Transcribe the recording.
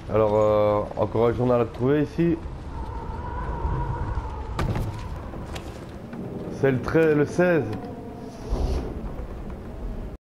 Alors, encore un journal à trouver ici. C'est le 16.